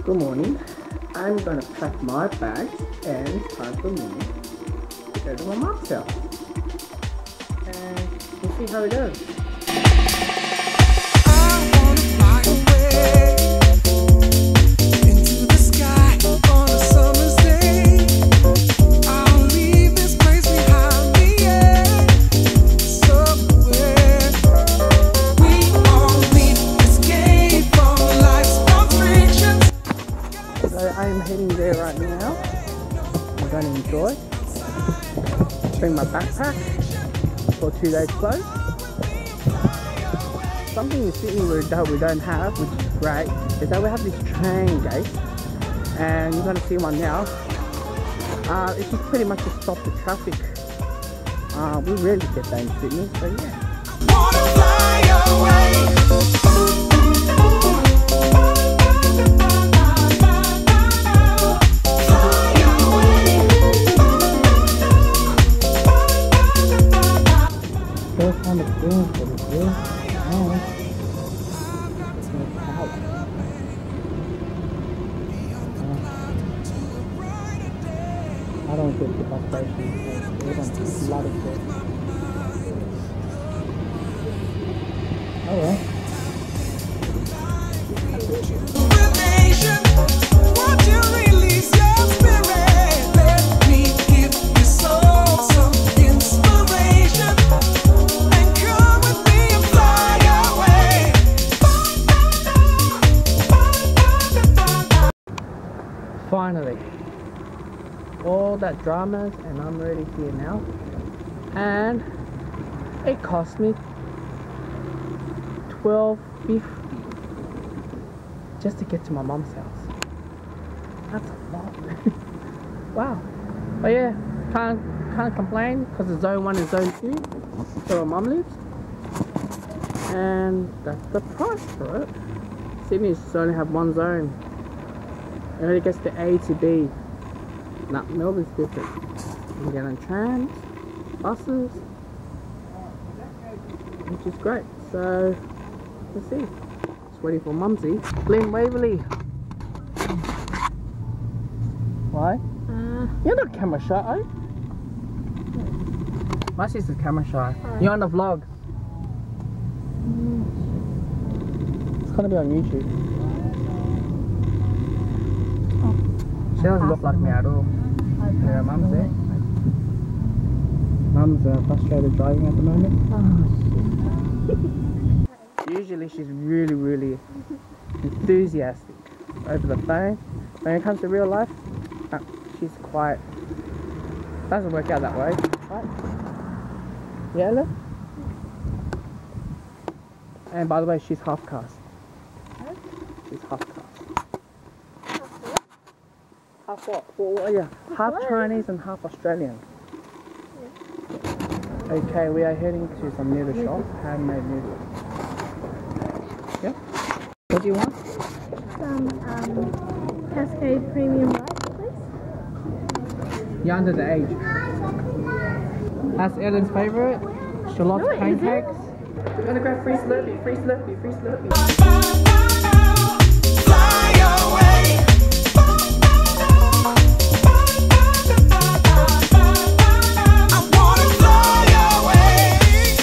Good morning. I'm gonna pack my bags and it's time for me to go to my mom's house. And we'll see how it goes. I wanna fly away into the sky on a summer's day. I'll leave this place behind me, yeah. Somewhere we all need escape from life's constrictions. So I am heading there right now. I'm going to enjoy. Bring my backpack for 2 days clothes. Something in Sydney we don't have, which is great, is that we have this train gate, and you're going to see one now. It's just pretty much to stop the traffic. We rarely get that in Sydney, so yeah. Wanna fly away. First time experience for this year, and it's no power. I don't get the bus station, there's a lot of stuff. Alright. Won't you release your spirit? Let me give your soul some inspiration. And come with me and fly away. Finally, all that dramas and I'm ready here now, and it cost me $12.50 just to get to my mom's house. That's a lot. Wow. But yeah, can't complain because the zone 1 and zone 2 where my mum lives, and that's the price for it. Sydney only have one zone. It only gets to A to B. Nah, Melbourne's different. You can get on trams, buses, which is great. So, let's see. Just waiting for Mumsy. Glen Waverley. Why? You're not camera shy, are you? My sister's camera shy. You're on the vlog. It's gonna be on YouTube. She doesn't look like me at all. Yeah, Mum's there. Mum's frustrated driving at the moment. Usually she's really enthusiastic over the phone. When it comes to real life, she's quiet. Doesn't work out that way, right? Yeah, look. And by the way, she's half caste. She's half caste. Half what? Well, yeah, half Chinese and half Australian. Yeah. Okay, we are heading to some noodle shop, handmade noodles. Yeah. What do you want? Some Cascade Premium Rice, please. You're under the age. That's Ellen's favourite. Charlotte's pancakes. We're gonna grab free Slurpee, free Slurpee, free Slurpee. Fly away. I wanna fly away.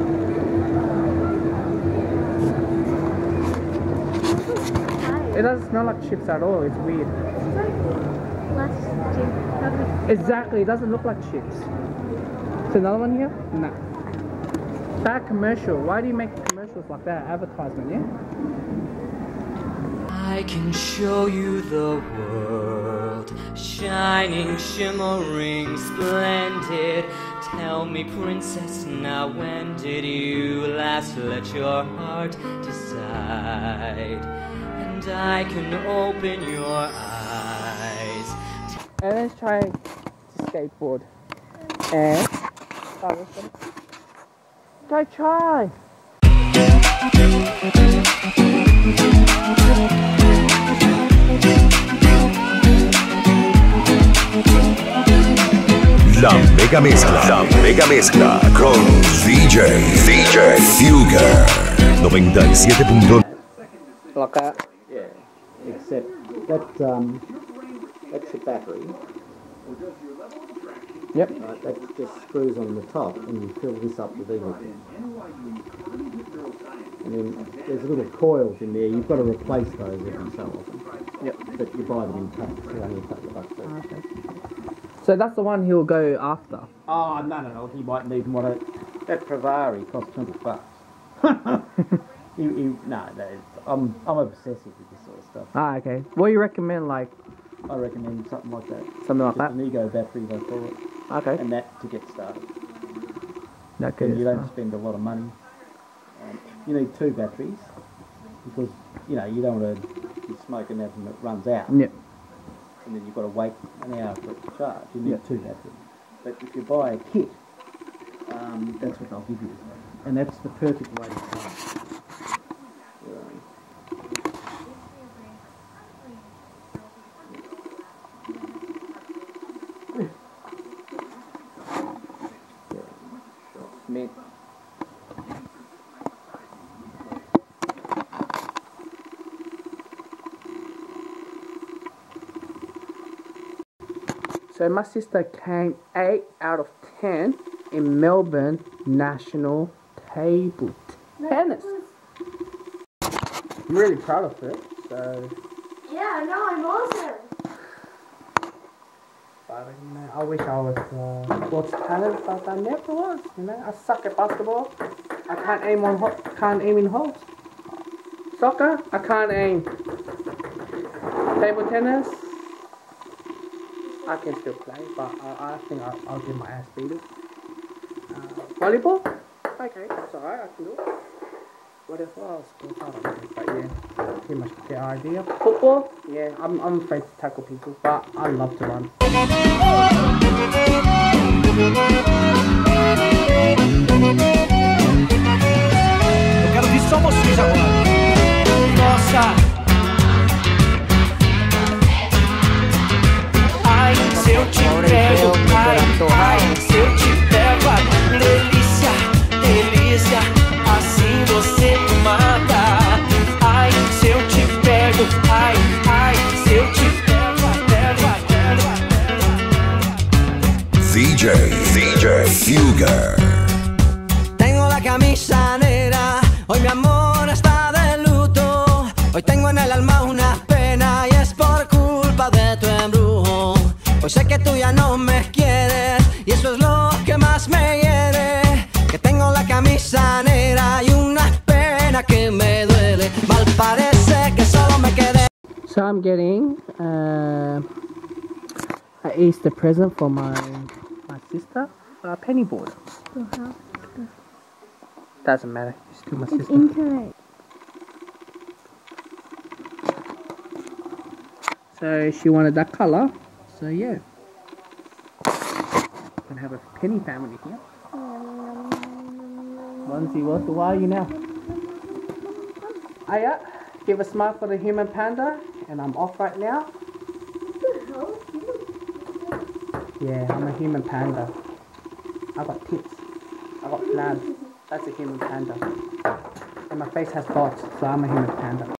It doesn't smell like chips at all, it's weird. Exactly, it doesn't look like chips. Is another one here? No. Bad commercial. Why do you make commercials like that? Advertisement, yeah? I can show you the world, shining, shimmering, splendid. Tell me, princess, now when did you last let your heart decide? And I can open your eyes. And let's try to skateboard. And go try. La mega mezcla con DJ Fugger 97.9. Like that? Yeah. except that's the battery. Yep. That just screws on the top, and you fill this up with everything. And then there's little coils in there. You've got to replace those every so often. Yep. But you buy them in packs, so only a couple of bucks. Okay. So that's the one he'll go after. Oh no! He might need one. That Pravari costs $20. I'm obsessive with this sort of stuff. Ah, okay. What do you recommend? Like, I recommend something like that. something like Just that. an ego battery, they call it, Okay. and that to get started. That good. And you don't spend a lot of money. You need 2 batteries because you don't want to be smoking that and it runs out. Yep. And then you've got to wait an hour for it to charge. You need Yep. 2 batteries. But if you buy a kit, that's what they'll give you, and that's the perfect way to start. Mint. So my sister came 8 out of 10 in Melbourne National Table Tennis. I'm really proud of it. So Yeah, no, I'm awesome. but, I wish I was sports talent, but I never was. I suck at basketball. I can't aim in holes. Soccer, I can't aim. Table tennis, I can still play, but I think I'll get my ass beat. Volleyball, okay, it's alright. I can do it. What else? Sports, I don't know, but yeah, pretty much the idea. Football, yeah, I'm afraid to tackle people, but I love to run. Eu quero ouvir só vocês agora. Nossa! Ai, se eu te pego, ai, se eu te pego, ai, delícia, delícia, assim você me mata. Ai, se eu te pego, ai, se eu te pego, DJ Fugger. Tengo la camisa negra, hoy mi amor está de luto. Hoy tengo en el alma una pena y es por culpa de tu embrujo. Hoy sé que tú ya no me quieres y eso es lo que más me hiere. Que tengo la camisa negra y una pena que me duele. Mal parece que solo me quedé. So I'm getting an Easter present for my sister, a penny board. Doesn't matter, it's still my sister. Incorrect. So she wanted that color, so yeah. Gonna have a penny family here. Onesie, where are you now? Oh yeah, give a smile for the human panda, and I'm off right now. Yeah, I'm a human panda. I got tits. I got flabs. That's a human panda. And my face has dots, so I'm a human panda.